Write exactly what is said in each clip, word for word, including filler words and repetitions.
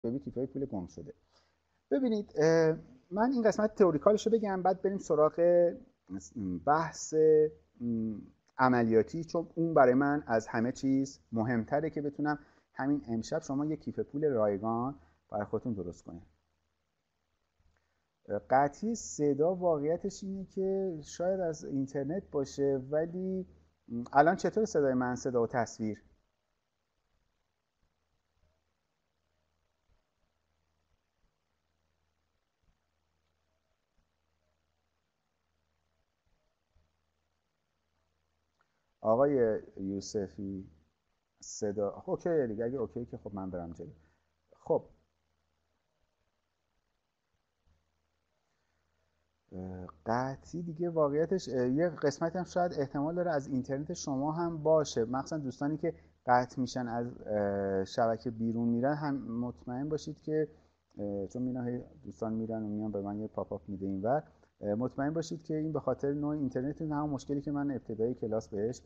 ببین کیفای پول گم شده. ببینید من این قسمت تئوریکالش رو بگم، بعد بریم سراغ بحث عملیاتی، چون اون برای من از همه چیز مهمتره که بتونم همین امشب شما یک کیف پول رایگان برای خودتون درست کنید. قطعی صدا واقعیتش اینه که شاید از اینترنت باشه، ولی الان چطور صدای من، صدا و تصویر؟ آقای یوسفی صدا اوکی دیگه؟ اگه اوکی که خب من برم جلو. خب قطعی دیگه واقعیتش یه قسمتی هم شاید احتمال داره از اینترنت شما هم باشه، مخصوصا دوستانی که قطع میشن از شبکه بیرون میرن، هم مطمئن باشید که چون میرن دوستان میرن و میان به من یه پاپ آپ میده اینور، مطمئن باشید که این به خاطر نوع اینترنت، همون مشکلی که من ابتدای کلاس بهش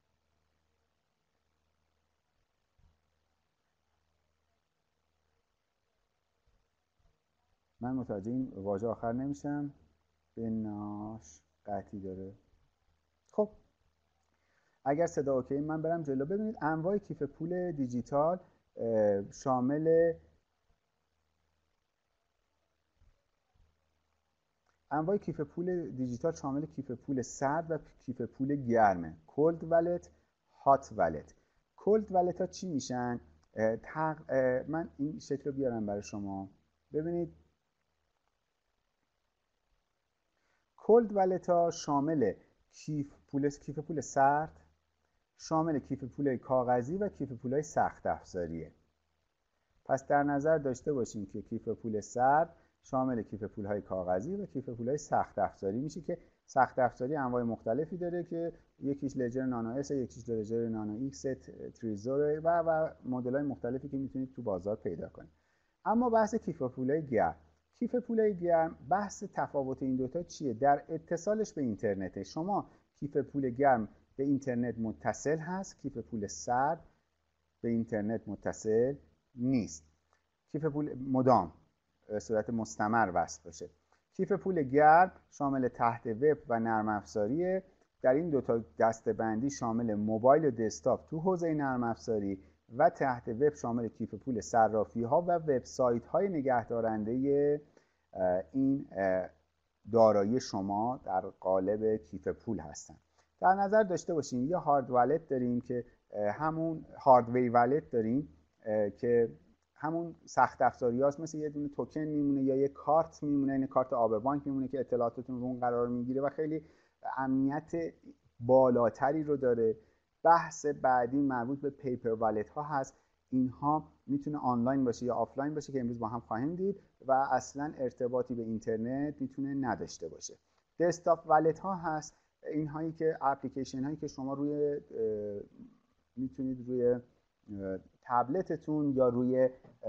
من متوجه این واژه آخر نمیشم. بناش قطعی داره. خب اگر صدا اوکی من برم جلو. ببینید انواع کیف پول دیجیتال شامل انواع کیف پول دیجیتال شامل کیف پول سرد و کیف پول گرمه. کولد والت، هات والت. کولد والت ها چی میشن؟ تق... من این شکل رو بیارم برای شما. ببینید کولد والت ها شامل کیف پول کیف پول سرد، شامل کیف پول کاغذی و کیف پول‌های سخت افزاریه. پس در نظر داشته باشیم که کیف پول سرد شامل کیف پول‌های کاغذی و کیف پول‌های سخت افزاری میشه که سخت افزاری انواع مختلفی داره که یکیش لجر نانو اس، یکیش لجر نانو ایکس، تریزور و و مدل‌های مختلفی که میتونید تو بازار پیدا کنید. اما بحث کیف پول‌های گرم. کیف پول‌های گرم بحث تفاوت این دوتا چیه؟ در اتصالش به اینترنت. شما کیف پول گرم به اینترنت متصل هست، کیف پول سرد به اینترنت متصل نیست. کیف پول مدام به صورت مستمر وصل باشه. کیف پول گرم شامل تحت وب و نرم افزاریه. در این دوتا دسته‌بندی شامل موبایل و دسکتاپ تو حوزه نرم افزاری و تحت وب شامل کیف پول صرافی ها و وبسایت های نگهدارنده این دارایی شما در قالب کیف پول هستن. در نظر داشته باشیم یه هارد والت داریم که همون هاردویر والت داریم که همون سخت افزاری هاست، مثل یه دونه توکن میمونه یا یه کارت میمونه، این کارت آب بانک میمونه که اطلاعاتتون رو اون قرار میگیره و خیلی امنیت بالاتری رو داره. بحث بعدی مربوط به پیپر والت ها هست. اینها میتونه آنلاین باشه یا آفلاین باشه که امروز با هم خواهیم دید و اصلا ارتباطی به اینترنت میتونه نداشته باشه. دسکتاپ والت ها هست، این هایی که اپلیکیشن هایی که شما روی میتونید روی تبلتتون یا روی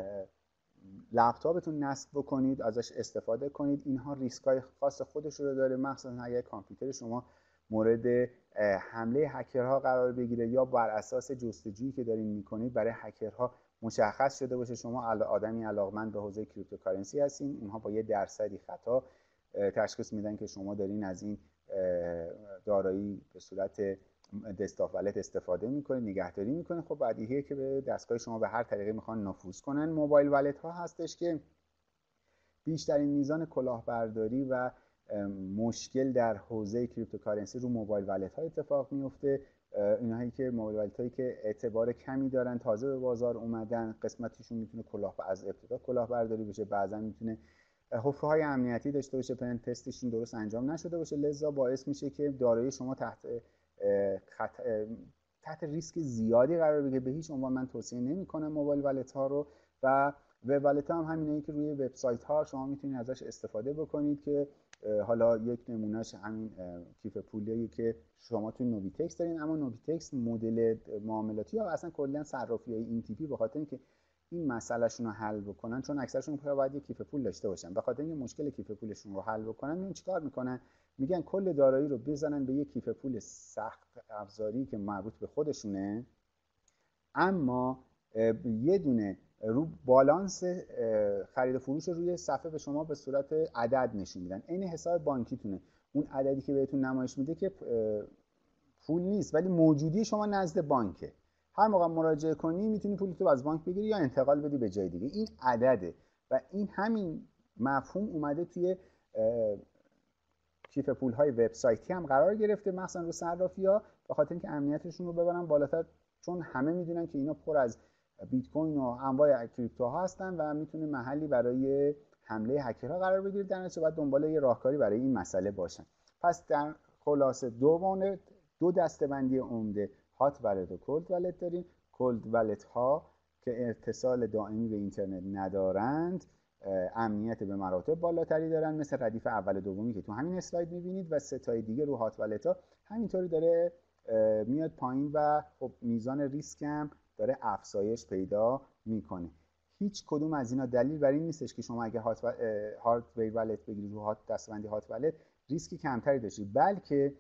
لپتاپتون نصب بکنید، ازش استفاده کنید. اینها ریسکای خاص خودش رو داره، مخصوصا اگر کامپیوتر شما مورد حمله هکرها قرار بگیره یا بر اساس جستجویی که دارین میکنید برای هکرها مشخص شده باشه شما آدمی علاقمند به حوزه کریپتوکارنسی هستین، اونها با یه درصدی خطا تشخیص میدن که شما دارین از این دارایی به صورت دسکتاپ والت استفاده میکنید، نگهداری میکنید. خب بدیهیه که به دستگاه شما به هر طریقی میخوان نفوذ کنن. موبایل والت ها هستش که بیشترین میزان کلاهبرداری و مشکل در حوزه کریپتوکارنسی رو موبایل والت ها اتفاق میفته. اینهایی که موبایل والت هایی که اعتبار کمی دارن، تازه به بازار اومدن، قسمتیشون میتونه کلاه از ابتدا کلاهبرداری بشه، بعضا میتونه حفره های امنیتی داشته باشه، پرن تستشون درست انجام نشده باشه، لذا باعث میشه که دارایی شما تحت خط... تحت ریسک زیادی قرار بگیره. به هیچ عنوان من توصیه نمی‌کنم موبایل والت ها رو. و وب والت ها هم همینه که روی وبسایت ها شما میتونید ازش استفاده بکنید که حالا یک نمونهش همین کیف پولیه که شما توی نوبیتکس دارین. اما نوبیتکس مدل معاملاتی یا اصلا کلا صرافی های این تیپی به خاطر اینکه این مسئلهشون رو حل بکنن، چون اکثرشون باید یک کیف پول داشته باشن، به خاطر اینکه مشکل کیف پولشون رو حل بکنن میان چیکار میکنن؟ میگن کل دارایی رو بزنن به یک کیف پول سخت افزاری که مربوط به خودشونه، اما یه دونه رو بالانس خرید و فروش روی صفحه به شما به صورت عدد نشون میدن. عین حساب بانکیتونه، اون عددی که بهتون نمایش میده که پول نیست ولی موجودی شما نزد بانکه. هر موقع مراجعه کنی میتونی پولتو از بانک بگیری یا انتقال بدی به جای دیگه. این عدده و این همین مفهوم اومده توی کیف پول‌های وبسایتی هم قرار گرفته، مثلا رو صرافی‌ها، به خاطر اینکه امنیتشون رو ببرن بالاتر، چون همه میدونن که اینا پر از بیت کوین و انواع کریپتوها هستن و میتونه محلی برای حمله هکرها قرار بگیره. در نتیجه باید دنبال یه راهکاری برای این مسئله باشن. پس در خلاصه دو دو دسته‌بندی عمده، هات ولت و کولد ولت داریم. کولد ولت ها که اتصال دائمی به اینترنت ندارند امنیت به مراتب بالاتری دارن، مثل ردیف اول و دومی که تو همین اسلاید میبینید، و سه تای دیگه رو هات ولت ها همینطوری داره میاد پایین و خب میزان ریسک هم داره افزایش پیدا میکنه. هیچ کدوم از اینا دلیل بر این نیستش که شما اگه هات هاردویر ولت بگیرید رو هات دستبندی هات ولت ریسکی کمتری داشتید، بلکه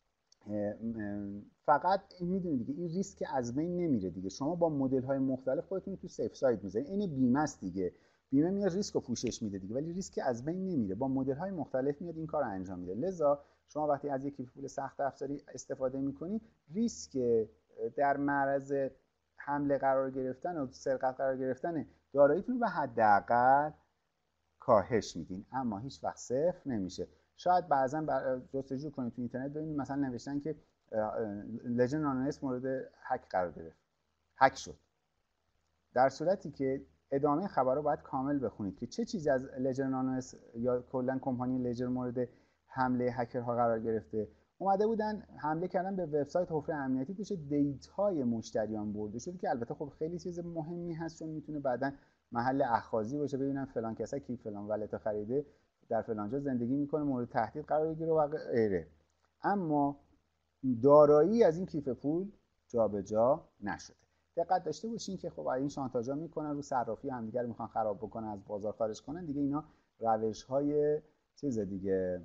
فقط میدونید دیگه این ریسک از بین نمیره دیگه. شما با مدل های مختلف خودتون تو سیف ساید میذارید. این بیمه است دیگه، بیمه میاد ریسک رو پوشش میده دیگه، ولی ریسک از بین نمیره، با مدل های مختلف میاد این کار رو انجام میده. لذا شما وقتی از یک کیف پول سخت افزاری استفاده میکنید، ریسک در معرض حمله قرار گرفتن و سرقت قرار گرفتن داراییتون رو به حداقل کاهش میدین، اما هیچ وقت صفر نمیشه. شاید بعضا جستجو کنید تو اینترنت ببینید مثلا نوشتن که لژن نانو اس مورد هک قرار گرفت، هک شد، در صورتی که ادامه خبر رو باید کامل بخونید که چه چیزی از لژر نانو اس یا کلا کمپانی لژر مورد حمله هکرها قرار گرفته. اومده بودن حمله کردن به وبسایت حفره امنیتی، توش دیتای مشتریان برده شده که البته خب خیلی چیز مهمی هست، چون میتونه بعداً محل اخاذی باشه، ببینن فلان کسا کی فلان ولت خریده در فلان جا زندگی میکنه مورد تهدید قرار بگیره و غیره. اما دارایی از این کیف پول جابجا نشده. دقت داشته باشین که خب این شانتاژا میکنن رو صرافی همدیگه رو میخوان خراب بکنن، از بازار خارج کنن دیگه. اینا روش‌های چیز دیگه،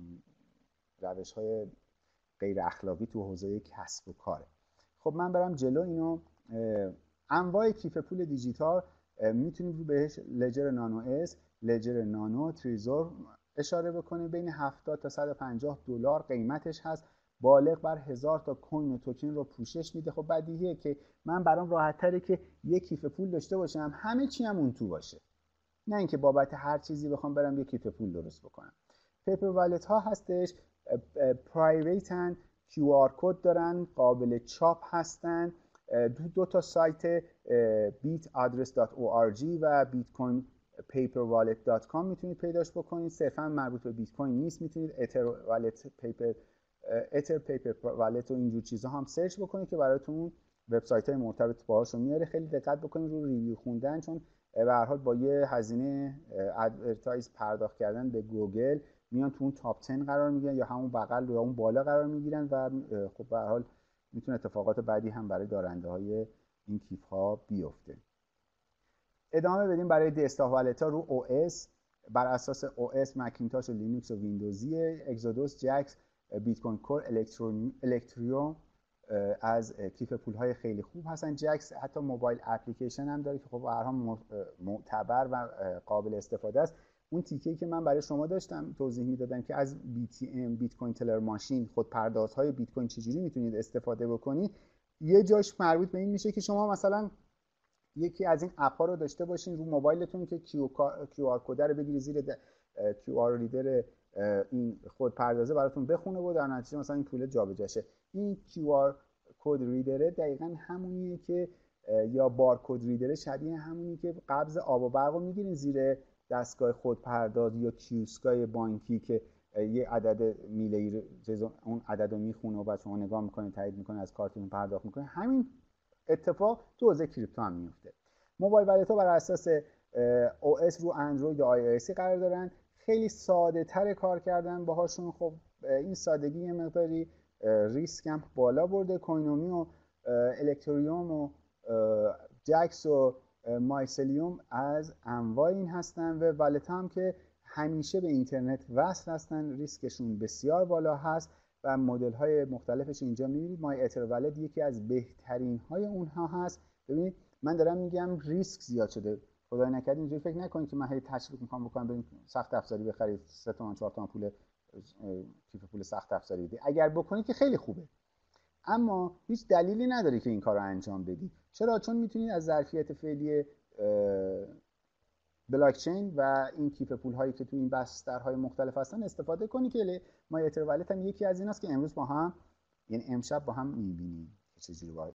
روش‌های غیر اخلاقی تو حوزه کسب و کاره. خب من برم جلو. اینو انواع کیف پول دیجیتال میتونید رو بهش لژر نانو اس، لژر نانو، تریزور اشاره بکنید. بین هفتاد تا صد و پنجاه دلار قیمتش هست، بالغ بر هزار تا کوین و توکن رو پوشش میده. خب بدیهیه که من برام راحت تره که یک کیف پول داشته باشم همه چی هم اون تو باشه، نه اینکه بابت هر چیزی بخوام برم یک کیف پول درست بکنم. پیپر والت ها هستش، پرایویتن، کیو آر کد دارن، قابل چاپ هستن. دو, دو تا سایت بیت آدرس دات او آر جی و بیت کوین پیپر والت دات کام میتونید پیداش بکنید. صرفا مربوط به بیت کوین نیست. میتونید اتر والت پیپر اتر پیپر والت و اینجور چیزها هم سرچ بکنید که براتون وبسایت های مرتبط باهاشون میاره. خیلی دقت بکنید رو ریویو خوندن، چون به هر حال با یه هزینه ادورتایز پرداخت کردن به گوگل میان تو اون تاپ ده قرار میگیرن یا همون بغل یا اون بالا قرار میگیرن و خب به هر حال میتونه اتفاقات بعدی هم برای دارنده های این کیف ها بیفته. ادامه بدیم برای دسکتاپ والت ها. رو او اس بر اساس او اس، مکینتاش و لینوکس و ویندوزی. اگزودوس، جکس، بیت کوین کور، الکتریوم از کیف پول های خیلی خوب هستن. جکس حتی موبایل اپلیکیشن هم داره که خب هر هم معتبر و قابل استفاده است. اون تیکه‌ای که من برای شما داشتم توضیح میدادم که از بی تی ام، بیت کوین تلر ماشین، خودپردازهای بیت کوین چجوری میتونید استفاده بکنید، یه جاش مربوط به این میشه که شما مثلا یکی از این اپ ها رو داشته باشین رو موبایلتون که کیو آر کد رو بگیری زیر کیو آر ریدر این خودپردازه براتون بخونه و در نتیجه مثلا این پول جابجا شه. این کیو آر کد ریدره دقیقاً همونیه که یا بارکد ریدره شبیه همونی که قبض آب و برق رو میگیرین زیر دستگاه خودپرداز یا کیوسکای بانکی که یه عدد میله‌ای اون عدد رو میخونه و بعد شما نگاه میکنید، تایید میکنید، از کارتتون پرداخت میکنید. همین اتفاق تو حوزه کریپتو هم میفته. موبایل والت ها بر اساس او اس رو اندروید و آی او اس قرار دارن. خیلی ساده تر کار کردن باهاشون. خب این سادگی یه مقداری ریسک هم بالا برده. کوینومی و الکتریوم و جکس و مایسلیوم از انواع این هستن و والت هم که همیشه به اینترنت وصل هستن، ریسکشون بسیار بالا هست و مدل های مختلفش اینجا میبینید. مای اتر والت یکی از بهترین های اونها هست. ببینید من دارم میگم ریسک زیاد شده. خدای نکرد اینجوری فکر نکنید که من هی تشویق میکنم بکنم بریم سخت افزاری بخرید، سه تومن چهار تومن پول کیف پول سخت افزاری بدید. اگر بکنید که خیلی خوبه، اما هیچ دلیلی نداره که این کار رو انجام بدید. چرا؟ چون میتونید از ظرفیت فعلی بلاک چین و این کیف پول هایی که تو این بسترهای مختلف هستن استفاده کنید که مای اتر والت هم یکی از ایناست که امروز با هم، یعنی امشب با هم میبینیم چه جوری